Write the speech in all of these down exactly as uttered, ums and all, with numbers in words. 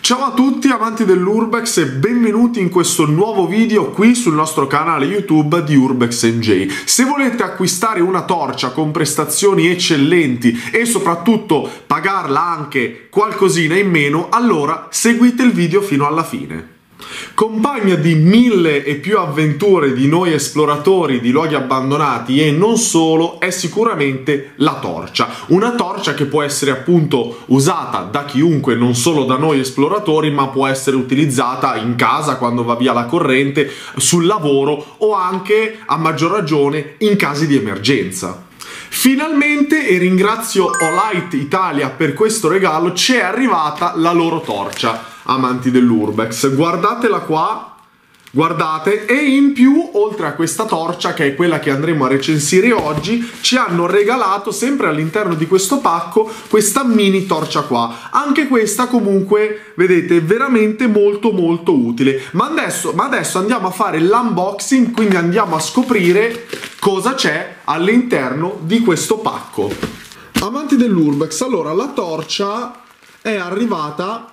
Ciao a tutti amanti dell'Urbex e benvenuti in questo nuovo video qui sul nostro canale YouTube di Urbex and J. Se volete acquistare una torcia con prestazioni eccellenti e soprattutto pagarla anche qualcosina in meno, allora seguite il video fino alla fine. Compagna di mille e più avventure di noi esploratori di luoghi abbandonati e non solo è sicuramente la torcia. Una torcia che può essere appunto usata da chiunque, non solo da noi esploratori, ma può essere utilizzata in casa quando va via la corrente, sul lavoro o anche a maggior ragione in casi di emergenza. Finalmente, e ringrazio Olight Italia per questo regalo, ci è arrivata la loro torcia, amanti dell'Urbex. Guardatela qua, guardate, e in più, oltre a questa torcia, che è quella che andremo a recensire oggi, ci hanno regalato, sempre all'interno di questo pacco, questa mini torcia qua. Anche questa comunque, vedete, veramente molto molto utile. Ma adesso, ma adesso andiamo a fare l'unboxing, quindi andiamo a scoprire cosa c'è all'interno di questo pacco. Amanti dell'Urbex, allora la torcia è arrivata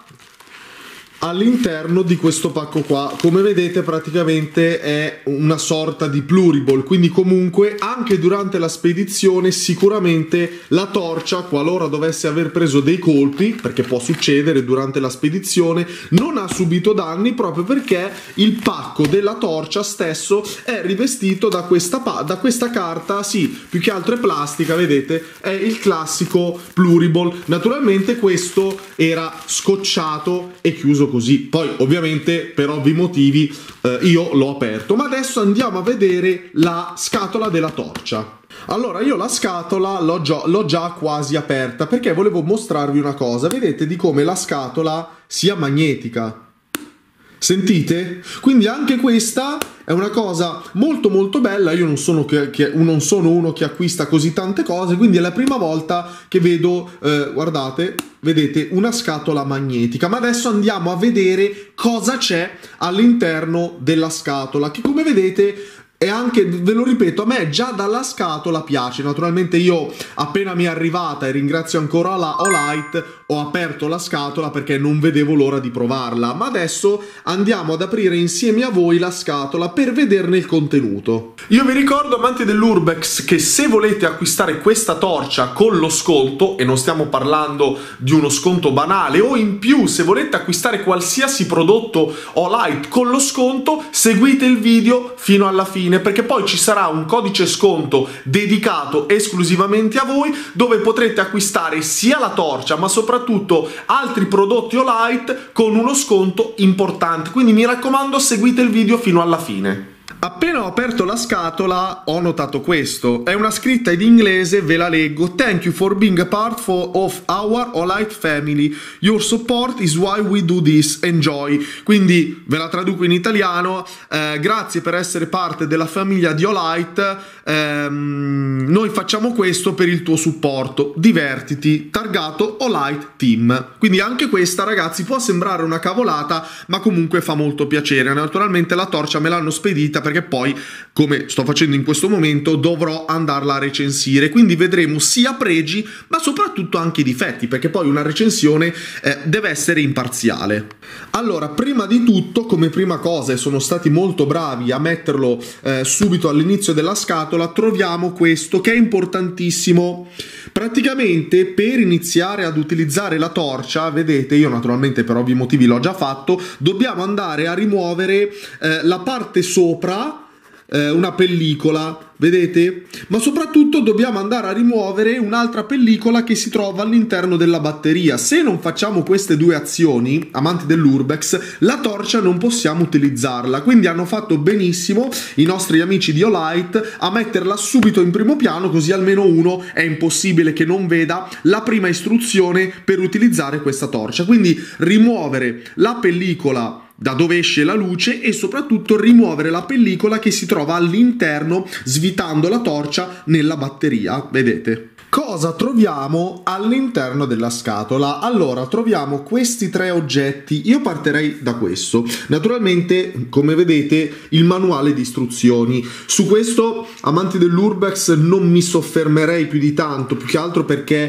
all'interno di questo pacco qua. Come vedete praticamente è una sorta di pluriball, quindi comunque anche durante la spedizione sicuramente la torcia, qualora dovesse aver preso dei colpi, perché può succedere durante la spedizione, non ha subito danni proprio perché il pacco della torcia stesso è rivestito da questa, da questa carta, sì, più che altro è plastica, vedete, è il classico pluriball. Naturalmente questo era scotchato e chiuso così, poi ovviamente per ovvi motivi eh, io l'ho aperto. Ma adesso andiamo a vedere la scatola della torcia. Allora, io la scatola l'ho già, l'ho già quasi aperta perché volevo mostrarvi una cosa. Vedete di come la scatola sia magnetica, sentite? Quindi anche questa è una cosa molto molto bella. Io non sono, che, che, non sono uno che acquista così tante cose, quindi è la prima volta che vedo, eh, guardate, vedete, una scatola magnetica. Ma adesso andiamo a vedere cosa c'è all'interno della scatola, che come vedete e anche, ve lo ripeto, a me già dalla scatola piace. Naturalmente io appena mi è arrivata, e ringrazio ancora la Olight, ho aperto la scatola perché non vedevo l'ora di provarla. Ma adesso andiamo ad aprire insieme a voi la scatola per vederne il contenuto. Io vi ricordo, amanti dell'Urbex, che se volete acquistare questa torcia con lo sconto, e non stiamo parlando di uno sconto banale, o in più se volete acquistare qualsiasi prodotto Olight con lo sconto, seguite il video fino alla fine, perché poi ci sarà un codice sconto dedicato esclusivamente a voi, dove potrete acquistare sia la torcia ma soprattutto altri prodotti Olight con uno sconto importante. Quindi mi raccomando, seguite il video fino alla fine. Appena ho aperto la scatola ho notato questo, è una scritta in inglese, ve la leggo: "Thank you for being a part for, of our Olight family, your support is why we do this, enjoy". Quindi ve la traduco in italiano, eh, grazie per essere parte della famiglia di Olight, ehm, noi facciamo questo per il tuo supporto, divertiti, targato Olight Team. Quindi anche questa, ragazzi, può sembrare una cavolata ma comunque fa molto piacere. Naturalmente la torcia me l'hanno spedita perché poi, come sto facendo in questo momento, dovrò andarla a recensire, quindi vedremo sia pregi ma soprattutto anche difetti, perché poi una recensione eh, deve essere imparziale. Allora, prima di tutto, come prima cosa, e sono stati molto bravi a metterlo eh, subito all'inizio della scatola, troviamo questo che è importantissimo. Praticamente per iniziare ad utilizzare la torcia, vedete, io naturalmente per ovvi motivi l'ho già fatto, dobbiamo andare a rimuovere eh, la parte sopra, eh, una pellicola, vedete? Ma soprattutto dobbiamo andare a rimuovere un'altra pellicola che si trova all'interno della batteria. Se non facciamo queste due azioni, amanti dell'Urbex, la torcia non possiamo utilizzarla. Quindi hanno fatto benissimo i nostri amici di Olight a metterla subito in primo piano, così almeno uno è impossibile che non veda la prima istruzione per utilizzare questa torcia. Quindi rimuovere la pellicola da dove esce la luce e soprattutto rimuovere la pellicola che si trova all'interno, svitando la torcia nella batteria, vedete. Cosa troviamo all'interno della scatola? Allora, troviamo questi tre oggetti. Io partirei da questo. Naturalmente, come vedete, il manuale di istruzioni. Su questo, amanti dell'Urbex, non mi soffermerei più di tanto, più che altro perché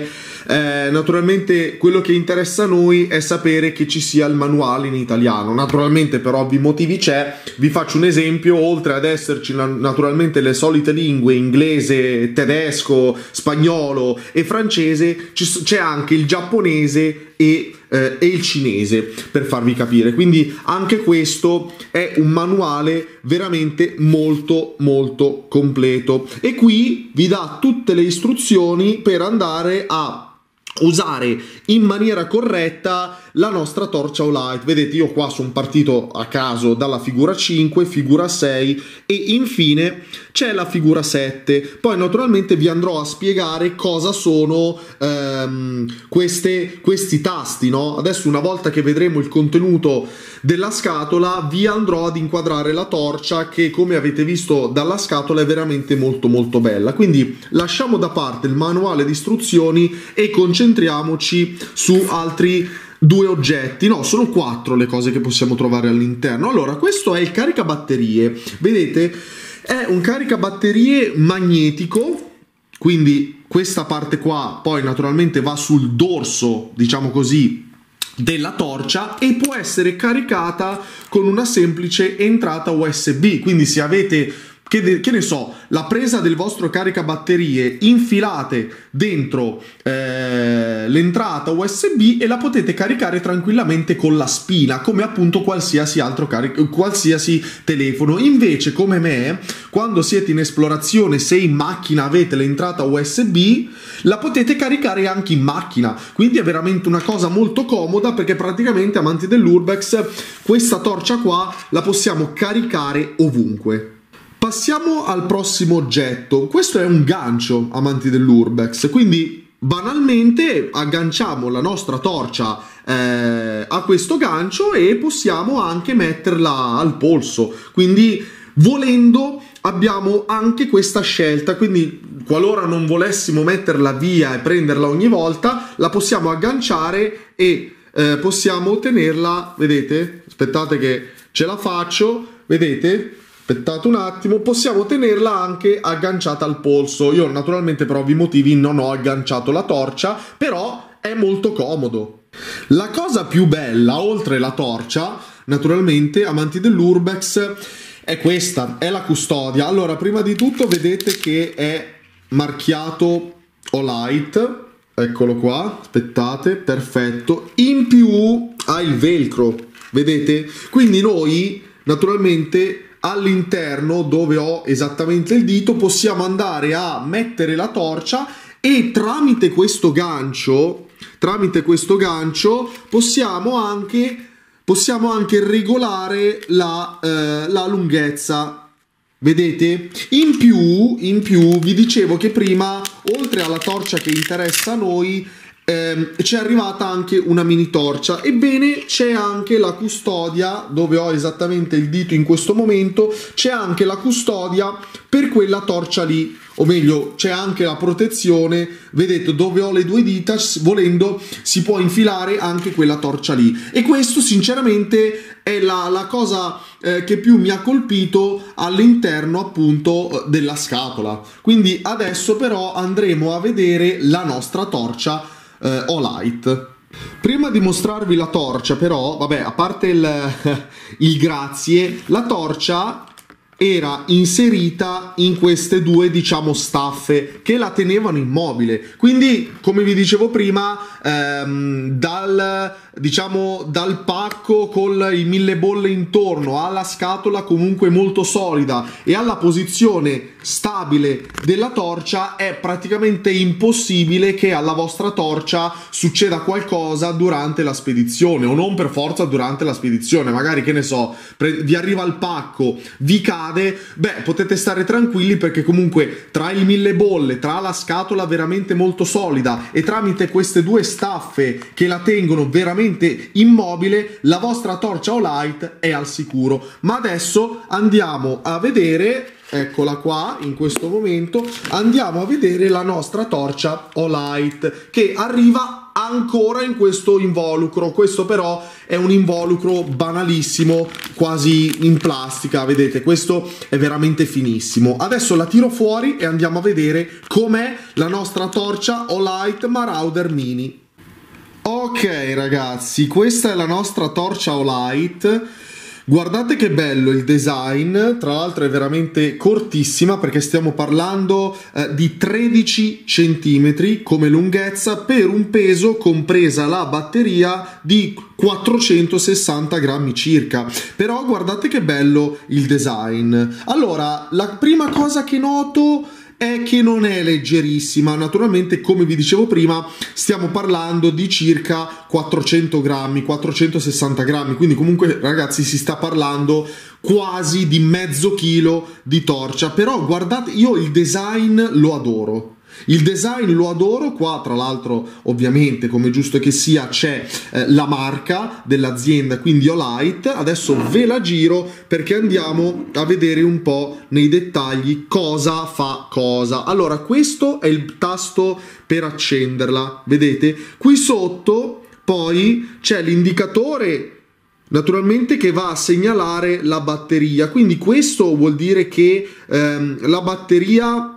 Eh, naturalmente quello che interessa a noi è sapere che ci sia il manuale in italiano. Naturalmente per ovvi motivi c'è. Vi faccio un esempio: oltre ad esserci naturalmente le solite lingue inglese, tedesco, spagnolo e francese, c'è anche il giapponese e Eh, e il cinese, per farvi capire. Quindi anche questo è un manuale veramente molto molto completo, e qui vi dà tutte le istruzioni per andare a usare in maniera corretta la nostra torcia Olight. Vedete, io qua sono partito a caso dalla figura cinque, figura sei e infine c'è la figura sette. Poi naturalmente vi andrò a spiegare cosa sono ehm, queste, questi tasti, no? Adesso, una volta che vedremo il contenuto della scatola, vi andrò ad inquadrare la torcia, che come avete visto dalla scatola è veramente molto molto bella. Quindi lasciamo da parte il manuale di istruzioni e concentriamoci su altri due oggetti. No, sono quattro le cose che possiamo trovare all'interno. Allora, questo è il caricabatterie. Vedete, è un caricabatterie magnetico, quindi questa parte qua poi naturalmente va sul dorso, diciamo così, della torcia, e può essere caricata con una semplice entrata U S B. Quindi se avete, che, che ne so, la presa del vostro caricabatterie, infilate dentro eh, l'entrata U S B e la potete caricare tranquillamente con la spina, come appunto qualsiasi altro carico, qualsiasi telefono. Invece, come me, quando siete in esplorazione, se in macchina avete l'entrata U S B, la potete caricare anche in macchina. Quindi è veramente una cosa molto comoda, perché praticamente, amanti dell'Urbex, questa torcia qua la possiamo caricare ovunque. Passiamo al prossimo oggetto. Questo è un gancio, amanti dell'Urbex, quindi banalmente agganciamo la nostra torcia eh, a questo gancio e possiamo anche metterla al polso. Quindi, volendo, abbiamo anche questa scelta. Quindi, qualora non volessimo metterla via e prenderla ogni volta, la possiamo agganciare e eh, possiamo tenerla. Vedete? Aspettate che ce la faccio. Vedete? Aspettate un attimo, possiamo tenerla anche agganciata al polso. Io naturalmente per ovvi motivi non ho agganciato la torcia, però è molto comodo. La cosa più bella, oltre la torcia, naturalmente, amanti dell'Urbex, è questa, è la custodia. Allora, prima di tutto vedete che è marchiato Olight, eccolo qua, aspettate, perfetto. In più ha il velcro, vedete? Quindi noi naturalmente all'interno, dove ho esattamente il dito, possiamo andare a mettere la torcia e tramite questo gancio, tramite questo gancio possiamo anche, possiamo anche regolare la, eh, la lunghezza. Vedete? In più, in più vi dicevo che prima, oltre alla torcia che interessa a noi, Eh, c'è arrivata anche una mini torcia. Ebbene, c'è anche la custodia, dove ho esattamente il dito in questo momento, c'è anche la custodia per quella torcia lì, o meglio c'è anche la protezione. Vedete, dove ho le due dita, volendo si può infilare anche quella torcia lì. E questo sinceramente è la, la cosa eh, che più mi ha colpito all'interno appunto della scatola. Quindi adesso però andremo a vedere la nostra torcia Uh, Olight. Prima di mostrarvi la torcia, però, vabbè, a parte il, il grazie, la torcia era inserita in queste due, diciamo, staffe che la tenevano immobile. Quindi, come vi dicevo prima, ehm, dal, diciamo, dal pacco con i mille bolle intorno alla scatola comunque molto solida e alla posizione stabile della torcia, è praticamente impossibile che alla vostra torcia succeda qualcosa durante la spedizione, o non per forza durante la spedizione. Magari, che ne so, vi arriva il pacco, vi cade, beh, potete stare tranquilli, perché comunque tra il mille bolle, tra la scatola veramente molto solida e tramite queste due staffe che la tengono veramente immobile, la vostra torcia Olight è al sicuro. Ma adesso andiamo a vedere, eccola qua, in questo momento andiamo a vedere la nostra torcia Olight, che arriva ancora in questo involucro. Questo però è un involucro banalissimo, quasi in plastica, vedete, questo è veramente finissimo. Adesso la tiro fuori e andiamo a vedere com'è la nostra torcia Olight Marauder Mini. Ok ragazzi, questa è la nostra torcia Olight. Guardate che bello il design, tra l'altro è veramente cortissima perché stiamo parlando eh, di tredici centimetri come lunghezza per un peso, compresa la batteria, di quattrocentosessanta grammi circa. Però guardate che bello il design. Allora, la prima cosa che noto è che non è leggerissima. Naturalmente, come vi dicevo prima, stiamo parlando di circa quattrocento grammi, quattrocentosessanta grammi, quindi comunque ragazzi si sta parlando quasi di mezzo chilo di torcia. Però guardate, io il design lo adoro. Il design lo adoro, qua tra l'altro ovviamente come giusto che sia c'è eh, la marca dell'azienda, quindi Olight. Adesso ve la giro perché andiamo a vedere un po' nei dettagli cosa fa cosa. Allora, questo è il tasto per accenderla, vedete? Qui sotto poi c'è l'indicatore naturalmente che va a segnalare la batteria, quindi questo vuol dire che ehm, la batteria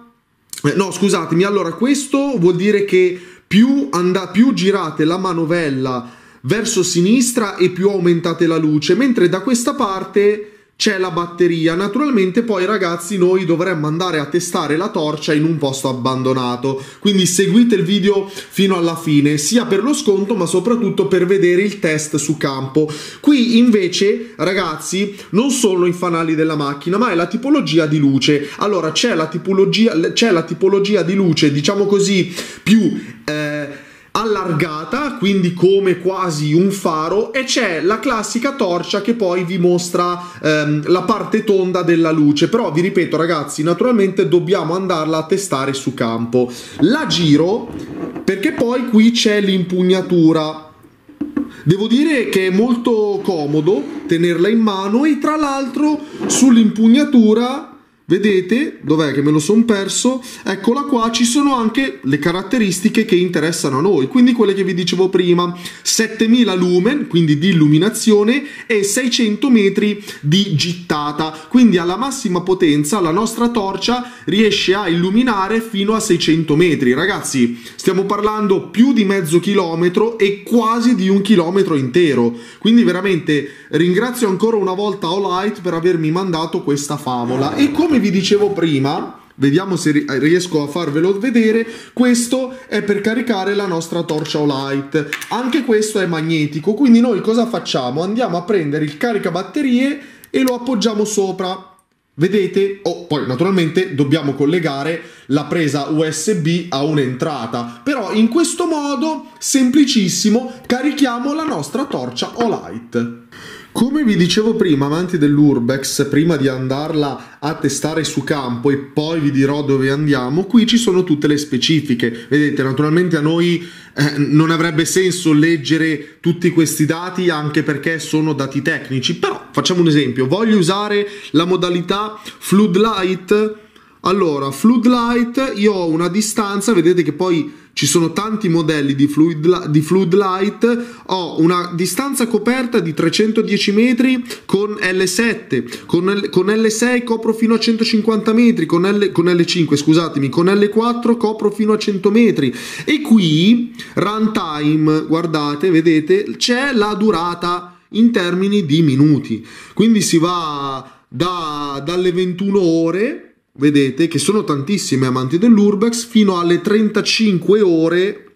no scusatemi allora questo vuol dire che più, and- più girate la manovella verso sinistra e più aumentate la luce, mentre da questa parte c'è la batteria. Naturalmente poi ragazzi noi dovremmo andare a testare la torcia in un posto abbandonato, quindi seguite il video fino alla fine, sia per lo sconto ma soprattutto per vedere il test su campo. Qui invece ragazzi non sono i fanali della macchina ma è la tipologia di luce. Allora c'è la tipologia, c'è la tipologia di luce diciamo così più eh, allargata, quindi come quasi un faro, e c'è la classica torcia che poi vi mostra ehm, la parte tonda della luce. Però vi ripeto ragazzi, naturalmente dobbiamo andarla a testare su campo. La giro perché poi qui c'è l'impugnatura. Devo dire che è molto comodo tenerla in mano e tra l'altro sull'impugnatura, vedete, dov'è che me lo son perso? Eccola qua, ci sono anche le caratteristiche che interessano a noi, quindi quelle che vi dicevo prima, settemila lumen, quindi di illuminazione, e seicento metri di gittata, quindi alla massima potenza la nostra torcia riesce a illuminare fino a seicento metri. Ragazzi, stiamo parlando più di mezzo chilometro e quasi di un chilometro intero, quindi veramente ringrazio ancora una volta Olight per avermi mandato questa favola. E come vi dicevo prima, vediamo se riesco a farvelo vedere, questo è per caricare la nostra torcia Olight. Anche questo è magnetico, quindi noi cosa facciamo? Andiamo a prendere il caricabatterie e lo appoggiamo sopra, vedete? Oh, poi naturalmente dobbiamo collegare la presa U S B a un'entrata, però in questo modo semplicissimo carichiamo la nostra torcia Olight. Come vi dicevo prima, amanti dell'Urbex, prima di andarla a testare su campo e poi vi dirò dove andiamo, qui ci sono tutte le specifiche. Vedete, naturalmente a noi eh, non avrebbe senso leggere tutti questi dati anche perché sono dati tecnici, però facciamo un esempio. Voglio usare la modalità Floodlight. Allora, Floodlight, io ho una distanza, vedete che poi ci sono tanti modelli di, fluid, di Floodlight, ho una distanza coperta di trecentodieci metri con L sette, con, L, con L sei copro fino a centocinquanta metri, con, L, con L cinque scusatemi, con L quattro copro fino a cento metri, e qui runtime, guardate, vedete, c'è la durata in termini di minuti, quindi si va da, dalle ventuno ore, vedete che sono tantissime amanti dell'Urbex, fino alle trentacinque ore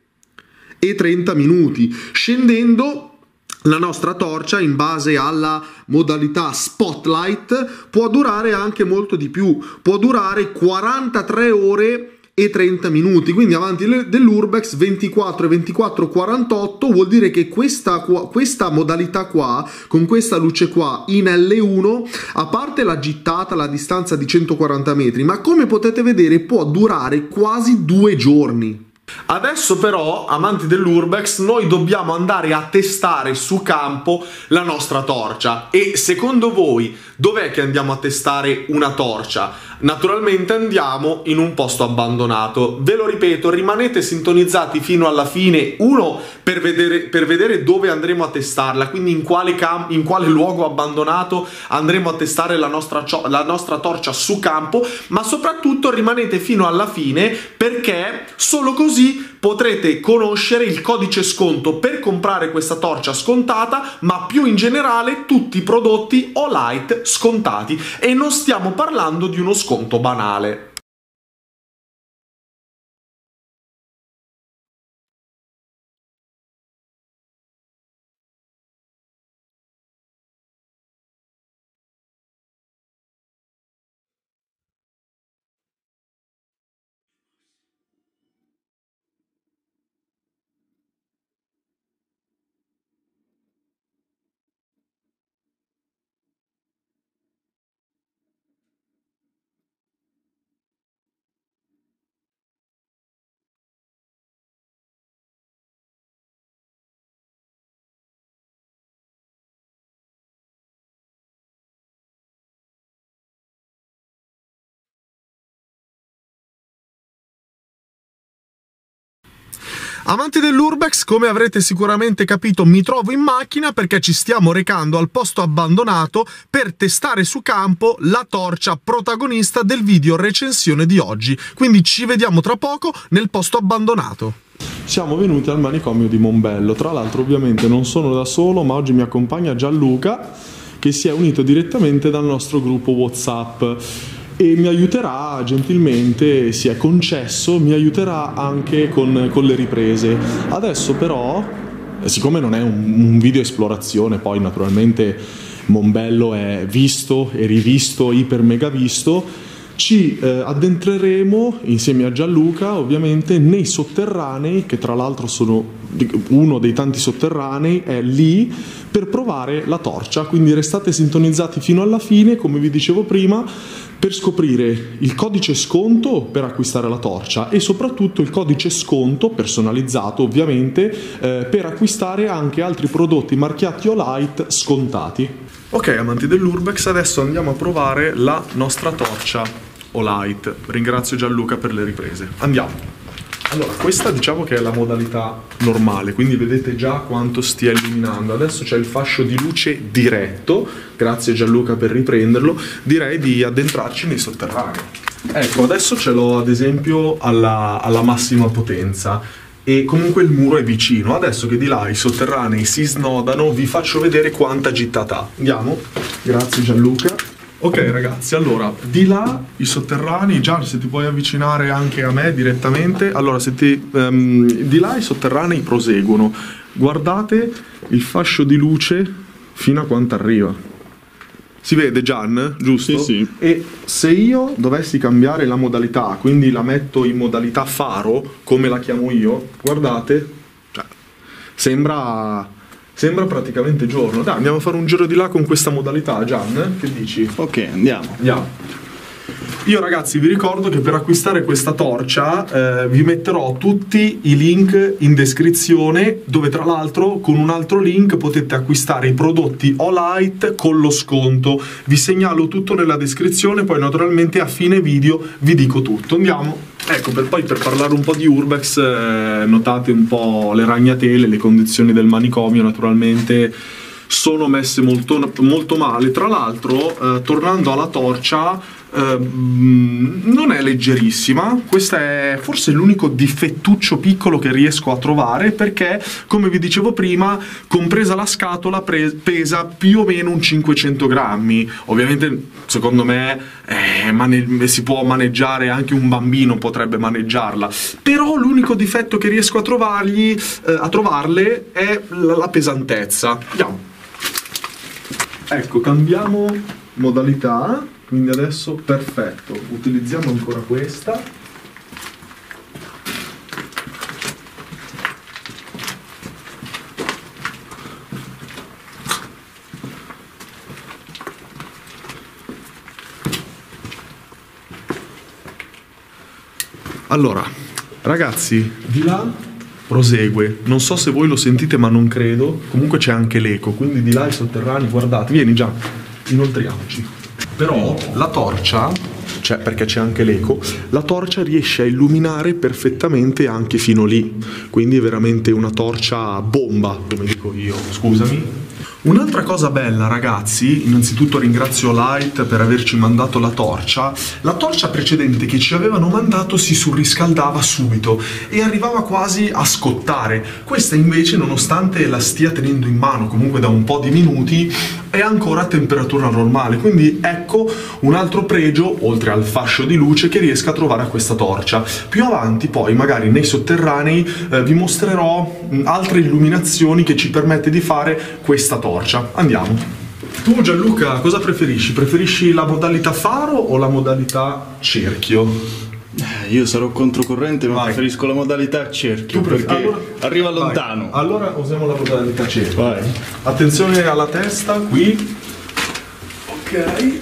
e trenta minuti. Scendendo, la nostra torcia in base alla modalità Spotlight può durare anche molto di più, può durare quarantatré ore e trenta minuti, quindi avanti dell'Urbex ventiquattro e ventiquattro quarantotto, vuol dire che questa, questa modalità qua, con questa luce qua in L uno, a parte la gittata, la distanza di centoquaranta metri, ma come potete vedere può durare quasi due giorni. Adesso però, amanti dell'Urbex, noi dobbiamo andare a testare su campo la nostra torcia. E secondo voi dov'è che andiamo a testare una torcia? Naturalmente andiamo in un posto abbandonato. Ve lo ripeto, rimanete sintonizzati fino alla fine, uno per vedere, per vedere dove andremo a testarla, quindi in quale, cam in quale luogo abbandonato andremo a testare la nostra, la nostra torcia su campo, ma soprattutto rimanete fino alla fine perché solo così potrete conoscere il codice sconto per comprare questa torcia scontata, ma più in generale tutti i prodotti Olight scontati, e non stiamo parlando di uno sconto banale. Amanti dell'Urbex, come avrete sicuramente capito, mi trovo in macchina perché ci stiamo recando al posto abbandonato per testare su campo la torcia protagonista del video recensione di oggi. Quindi ci vediamo tra poco nel posto abbandonato. Siamo venuti al manicomio di Mombello. Tra l'altro ovviamente non sono da solo, ma oggi mi accompagna Gianluca, che si è unito direttamente dal nostro gruppo WhatsApp. E mi aiuterà gentilmente, si è concesso, mi aiuterà anche con, con le riprese. Adesso però, siccome non è un, un video esplorazione, poi naturalmente Mombello è visto e rivisto, iper mega visto, ci eh, addentreremo insieme a Gianluca ovviamente nei sotterranei, che tra l'altro sono uno dei tanti sotterranei, è lì, per provare la torcia. Quindi restate sintonizzati fino alla fine, come vi dicevo prima, per scoprire il codice sconto per acquistare la torcia e soprattutto il codice sconto personalizzato ovviamente eh, per acquistare anche altri prodotti marchiati Olight scontati. Ok, amanti dell'Urbex, adesso andiamo a provare la nostra torcia Olight. Ringrazio Gianluca per le riprese. Andiamo. Allora, questa diciamo che è la modalità normale, quindi vedete già quanto stia illuminando. Adesso c'è il fascio di luce diretto, grazie Gianluca per riprenderlo. Direi di addentrarci nei sotterranei. Ecco, adesso ce l'ho ad esempio alla, alla massima potenza e comunque il muro è vicino. Adesso che di là i sotterranei si snodano, vi faccio vedere quanta gittata ha. Andiamo, grazie Gianluca. Ok ragazzi, allora, di là i sotterranei, Gian, se ti puoi avvicinare anche a me direttamente, allora, se ti, um, di là i sotterranei proseguono, guardate il fascio di luce fino a quanto arriva. Si vede Gian, giusto? Sì, sì. E se io dovessi cambiare la modalità, quindi la metto in modalità faro, come la chiamo io, guardate, cioè, sembra... Sembra praticamente giorno. Dai, andiamo a fare un giro di là con questa modalità, Gian, che dici? Ok, andiamo. Andiamo. Io ragazzi vi ricordo che per acquistare questa torcia eh, vi metterò tutti i link in descrizione, dove tra l'altro con un altro link potete acquistare i prodotti Olight con lo sconto. Vi segnalo tutto nella descrizione, poi naturalmente a fine video vi dico tutto. Andiamo. Ecco, per poi per parlare un po' di Urbex, eh, notate un po' le ragnatele, le condizioni del manicomio naturalmente sono messe molto, molto male. Tra l'altro, eh, tornando alla torcia, eh, non è leggerissima. Questo è forse l'unico difettuccio piccolo che riesco a trovare, perché, come vi dicevo prima, compresa la scatola, pesa più o meno un cinquecento grammi. Ovviamente, secondo me, eh, si può maneggiare, anche un bambino potrebbe maneggiarla. Però l'unico difetto che riesco a trovargli, eh, a trovarle è la, la pesantezza. Andiamo. Ecco, cambiamo modalità, quindi adesso perfetto, utilizziamo ancora questa. Allora, Ragazzi, di là prosegue, non so se voi lo sentite ma non credo, comunque c'è anche l'eco, quindi di là i sotterranei, guardate, vieni già, inoltriamoci. Però la torcia, cioè perché c'è anche l'eco, la torcia riesce a illuminare perfettamente anche fino lì, quindi è veramente una torcia bomba, come dico io, scusami. Un'altra cosa bella, ragazzi, innanzitutto ringrazio Light per averci mandato la torcia. La torcia precedente che ci avevano mandato si surriscaldava subito e arrivava quasi a scottare. Questa invece, nonostante la stia tenendo in mano comunque da un po' di minuti, è ancora a temperatura normale. Quindi ecco un altro pregio, oltre al fascio di luce, che riesco a trovare a questa torcia. Più avanti poi, magari nei sotterranei, eh, vi mostrerò mh, altre illuminazioni che ci permette di fare questa torcia. Andiamo. Tu Gianluca cosa preferisci? Preferisci la modalità faro o la modalità cerchio? Io sarò controcorrente, ma Vai. preferisco la modalità cerchio perché allora, arriva lontano. Vai. Allora usiamo la modalità cerchio. Vai. Attenzione alla testa, qui. Ok.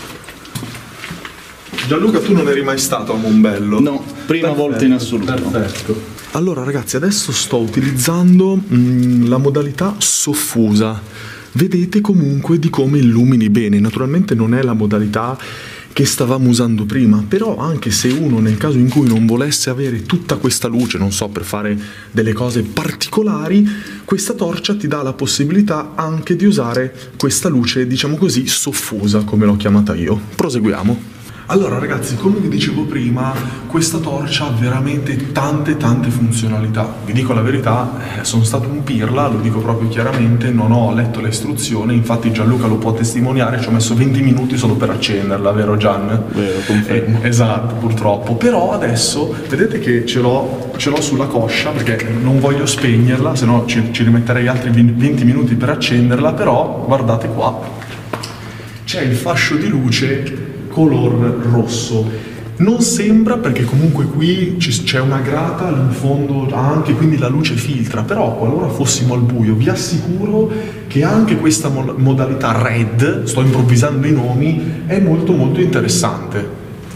Gianluca, tu non eri mai stato a Mombello? No, prima Perfetto, volta in assoluto. Perfetto. Allora ragazzi, adesso sto utilizzando mh, la modalità soffusa. Vedete comunque di come illumini bene. Naturalmente non è la modalità che stavamo usando prima, però anche se uno nel caso in cui non volesse avere tutta questa luce, non so, per fare delle cose particolari, questa torcia ti dà la possibilità anche di usare questa luce, diciamo così, soffusa, come l'ho chiamata io. Proseguiamo. Allora ragazzi, come vi dicevo prima, questa torcia ha veramente tante tante funzionalità. Vi dico la verità, eh, sono stato un pirla, lo dico proprio chiaramente, non ho letto le istruzioni, infatti Gianluca lo può testimoniare, ci ho messo venti minuti solo per accenderla, vero Gian? Vero, confermo. Eh, esatto, purtroppo. Però adesso, vedete che ce l'ho ce l'ho sulla coscia, perché non voglio spegnerla, se no ci, ci rimetterei altri venti minuti per accenderla, però guardate qua, c'è il fascio di luce color rosso. Non sembra, perché comunque qui c'è una grata in fondo anche, quindi la luce filtra, però qualora fossimo al buio vi assicuro che anche questa mo modalità red, sto improvvisando i nomi, è molto molto interessante.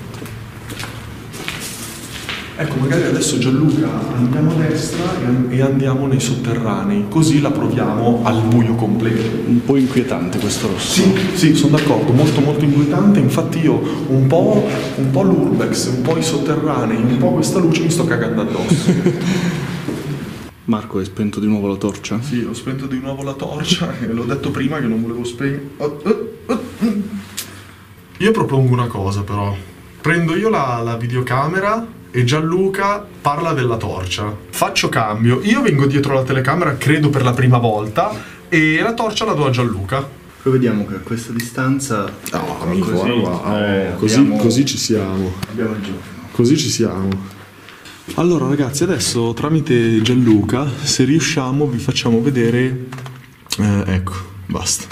Ecco, magari adesso Gianluca andiamo a destra e andiamo nei sotterranei, così la proviamo al buio completo. Un po' inquietante questo rosso. Sì, sì, sono d'accordo, molto molto inquietante, infatti io un po', un po' l'urbex, un po' i sotterranei, un po' questa luce mi sto cagando addosso. Marco, hai spento di nuovo la torcia? Sì, ho spento di nuovo la torcia e l'ho detto prima che non volevo spegnere. Io propongo una cosa però, prendo io la, la videocamera e Gianluca parla della torcia. Faccio cambio, io vengo dietro la telecamera credo per la prima volta e la torcia la do a Gianluca. Poi vediamo che a questa distanza... No, ecco, amico, così, guarda, eh, così, abbiamo, così ci siamo. Abbiamo il giorno. Così ci siamo. Allora ragazzi, adesso tramite Gianluca, se riusciamo vi facciamo vedere... Eh, ecco, basta.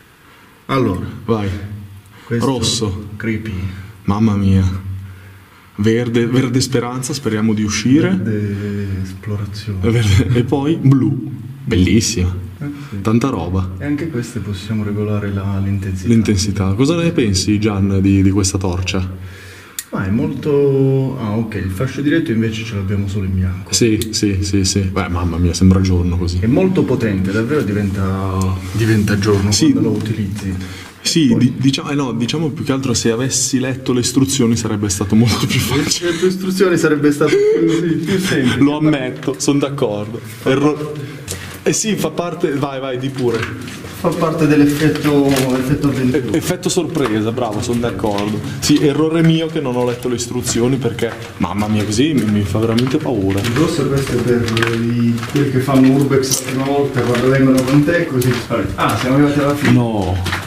Allora, vai. questo Rosso. Creepy. Mamma mia. Verde, verde speranza, speriamo di uscire. Verde esplorazione. Verde, e poi blu. Bellissima. Eh, sì. Tanta roba. E anche queste possiamo regolare l'intensità. L'intensità. Cosa ne pensi, Gian, di, di questa torcia? Ah, è molto... Ah, ok, il fascio diretto invece ce l'abbiamo solo in bianco. Sì, sì, sì, sì. Beh, mamma mia, sembra giorno così. È molto potente, davvero diventa, diventa giorno Sì. quando lo utilizzi. Sì, Poi- di, diciamo, eh no, diciamo più che altro se avessi letto le istruzioni sarebbe stato molto più facile. Le tue istruzioni sarebbe stato più, più semplice. Lo ammetto, sono d'accordo. Erro- eh sì, fa parte... Vai, vai, di pure. Fa parte dell'effetto effetto avventura. Effetto sorpresa, bravo, sono d'accordo. Sì, errore mio che non ho letto le istruzioni perché, mamma mia, così mi, mi fa veramente paura. Il rosso questo è per i, quelli che fanno urbex la prima volta, quando vengono con te così ti spari. Ah, siamo arrivati alla fine. No.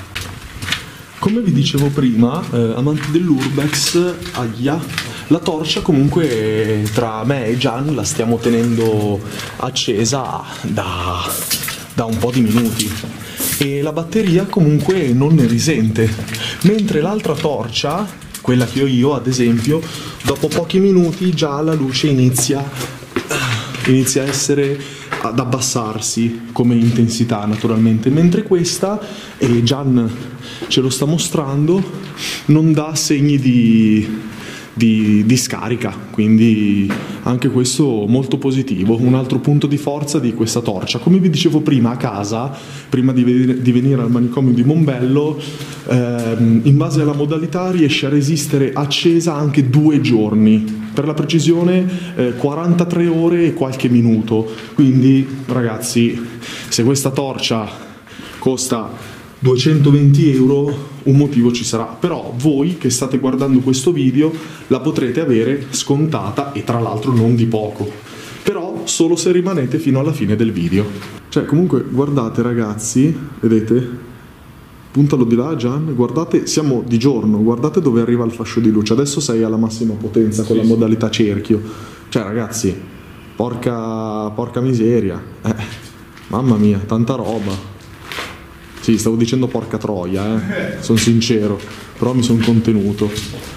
Come vi dicevo prima, eh, amanti dell'urbex, aia, la torcia comunque tra me e Gian la stiamo tenendo accesa da, da un po' di minuti e la batteria comunque non ne risente, mentre l'altra torcia, quella che ho io ad esempio, dopo pochi minuti già la luce inizia, inizia a essere... ad abbassarsi come intensità naturalmente, mentre questa, e Gian ce lo sta mostrando, non dà segni di, di, di scarica, quindi anche questo molto positivo, un altro punto di forza di questa torcia. Come vi dicevo prima, a casa, prima di venire, di venire al manicomio di Mombello, ehm, in base alla modalità riesce a resistere accesa anche due giorni, per la precisione eh, quarantatré ore e qualche minuto. Quindi ragazzi, se questa torcia costa duecentoventi euro, un motivo ci sarà. Però voi che state guardando questo video la potrete avere scontata, e tra l'altro non di poco, però solo se rimanete fino alla fine del video. Cioè comunque guardate ragazzi, vedete? Puntalo di là Gian, guardate, siamo di giorno, guardate dove arriva il fascio di luce. Adesso sei alla massima potenza con la modalità cerchio. Cioè ragazzi, porca, porca miseria, eh, mamma mia, tanta roba. Sì, stavo dicendo porca troia, eh. Sono sincero, però mi sono contenuto.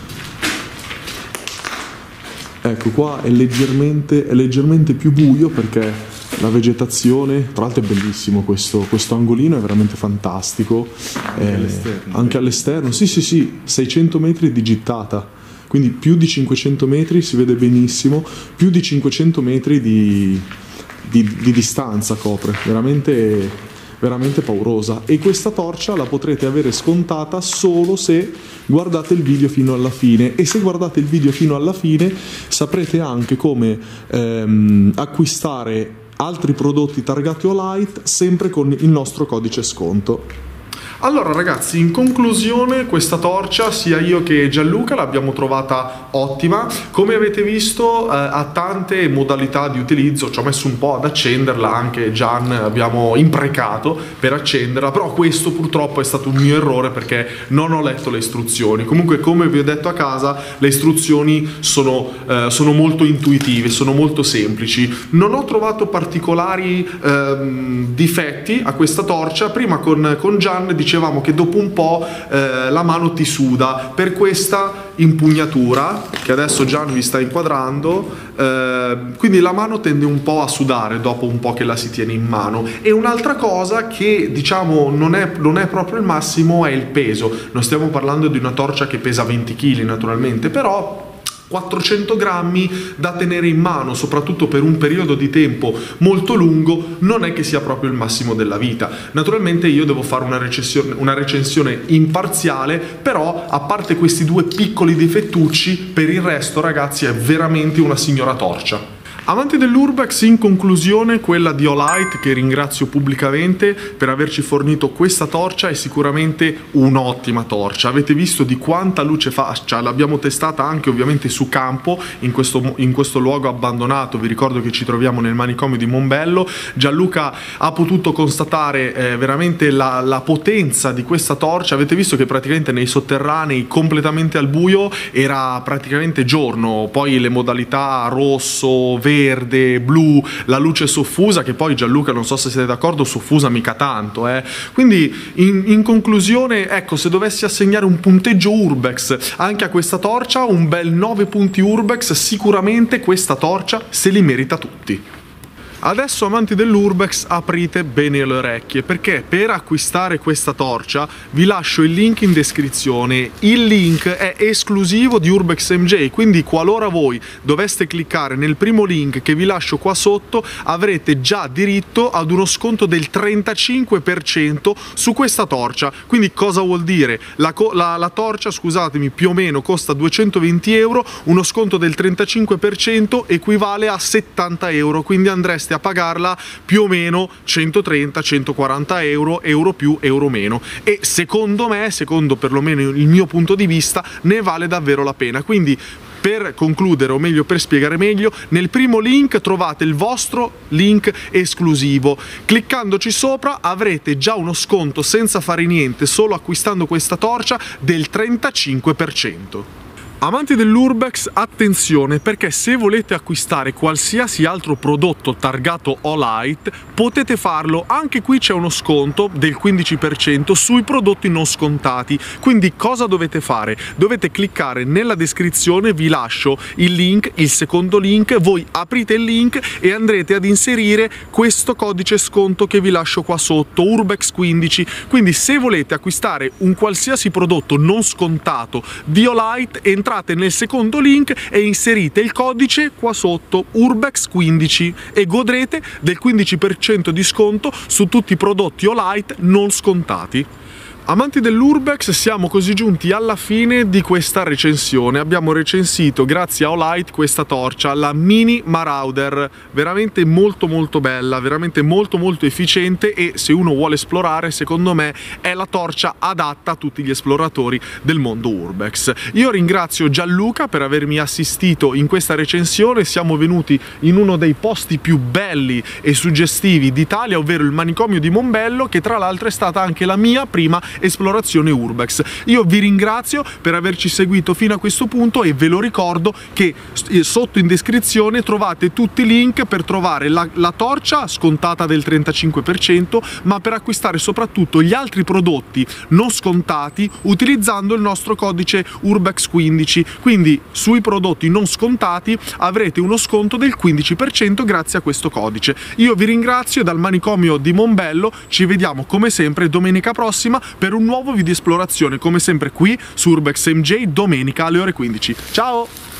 Ecco, qua è leggermente, è leggermente più buio perché la vegetazione, tra l'altro è bellissimo questo, questo angolino, è veramente fantastico. Anche eh, all'esterno. Anche all'esterno, sì sì sì, seicento metri di gittata, quindi più di cinquecento metri, si vede benissimo, più di cinquecento metri di, di, di distanza copre, veramente... veramente paurosa. E questa torcia la potrete avere scontata solo se guardate il video fino alla fine, e se guardate il video fino alla fine saprete anche come ehm, acquistare altri prodotti targati Olight sempre con il nostro codice sconto. Allora ragazzi, in conclusione, questa torcia sia io che Gianluca l'abbiamo trovata ottima. Come avete visto eh, ha tante modalità di utilizzo, ci ho messo un po' ad accenderla, anche Gian abbiamo imprecato per accenderla, però questo purtroppo è stato un mio errore perché non ho letto le istruzioni. Comunque, come vi ho detto a casa, le istruzioni sono, eh, sono molto intuitive, sono molto semplici. Non ho trovato particolari ehm, difetti a questa torcia. Prima con, con Gian dicevamo dicevamo che dopo un po' eh, la mano ti suda per questa impugnatura che adesso Gian vi sta inquadrando, eh, quindi la mano tende un po' a sudare dopo un po' che la si tiene in mano. E un'altra cosa che diciamo non è, non è proprio il massimo è il peso. Non stiamo parlando di una torcia che pesa venti chili naturalmente, però quattrocento grammi da tenere in mano, soprattutto per un periodo di tempo molto lungo, non è che sia proprio il massimo della vita. Naturalmente io devo fare una recensione, una recensione imparziale, però a parte questi due piccoli difettucci, per il resto ragazzi è veramente una signora torcia. Amanti dell'Urbex, in conclusione, quella di Olight, che ringrazio pubblicamente per averci fornito questa torcia, è sicuramente un'ottima torcia. Avete visto di quanta luce fa, cioè l'abbiamo testata anche ovviamente su campo, in questo, in questo luogo abbandonato. Vi ricordo che ci troviamo nel manicomio di Mombello. Gianluca ha potuto constatare eh, veramente la, la potenza di questa torcia. Avete visto che praticamente nei sotterranei, completamente al buio, era praticamente giorno. Poi le modalità rosso, verde, verde, blu, la luce soffusa, che poi Gianluca, non so se siete d'accordo, soffusa mica tanto, eh. Quindi in, in conclusione, ecco, se dovessi assegnare un punteggio Urbex anche a questa torcia, un bel nove punti Urbex, sicuramente questa torcia se li merita tutti. Adesso, amanti dell'Urbex, aprite bene le orecchie, perché per acquistare questa torcia vi lascio il link in descrizione. Il link è esclusivo di Urbex M J, quindi qualora voi doveste cliccare nel primo link che vi lascio qua sotto, avrete già diritto ad uno sconto del trentacinque per cento su questa torcia. Quindi cosa vuol dire? La, la, la torcia, scusatemi, più o meno costa duecentoventi euro, uno sconto del trentacinque per cento equivale a settanta euro, quindi andreste a pagarla più o meno centotrenta centoquaranta euro, euro più, euro meno. E secondo me, secondo perlomeno il mio punto di vista, ne vale davvero la pena. Quindi, per concludere, o meglio per spiegare meglio, nel primo link trovate il vostro link esclusivo. Cliccandoci sopra avrete già uno sconto senza fare niente, solo acquistando questa torcia, del trentacinque per cento. Amanti dell'Urbex, attenzione, perché se volete acquistare qualsiasi altro prodotto targato Olight potete farlo. Anche qui c'è uno sconto del quindici per cento sui prodotti non scontati. Quindi cosa dovete fare? Dovete cliccare nella descrizione, vi lascio il link, il secondo link, voi aprite il link e andrete ad inserire questo codice sconto che vi lascio qua sotto, Urbex quindici. Quindi se volete acquistare un qualsiasi prodotto non scontato di Olight, entrate entrate nel secondo link e inserite il codice qua sotto urbex quindici e godrete del quindici per cento di sconto su tutti i prodotti Olight non scontati. Amanti dell'Urbex, siamo così giunti alla fine di questa recensione. Abbiamo recensito, grazie a Olight, questa torcia, la Mini Marauder, veramente molto molto bella, veramente molto molto efficiente, e se uno vuole esplorare, secondo me è la torcia adatta a tutti gli esploratori del mondo Urbex. Io ringrazio Gianluca per avermi assistito in questa recensione. Siamo venuti in uno dei posti più belli e suggestivi d'Italia, ovvero il manicomio di Mombello, che tra l'altro è stata anche la mia prima esplorazione Urbex. Io vi ringrazio per averci seguito fino a questo punto e ve lo ricordo che sotto in descrizione trovate tutti i link per trovare la, la torcia scontata del trentacinque per cento, ma per acquistare soprattutto gli altri prodotti non scontati utilizzando il nostro codice urbex quindici. Quindi sui prodotti non scontati avrete uno sconto del quindici per cento grazie a questo codice. Io vi ringrazio e dal manicomio di Mombello ci vediamo come sempre domenica prossima per un nuovo video esplorazione, come sempre qui su Urbex M J, domenica alle ore quindici. Ciao!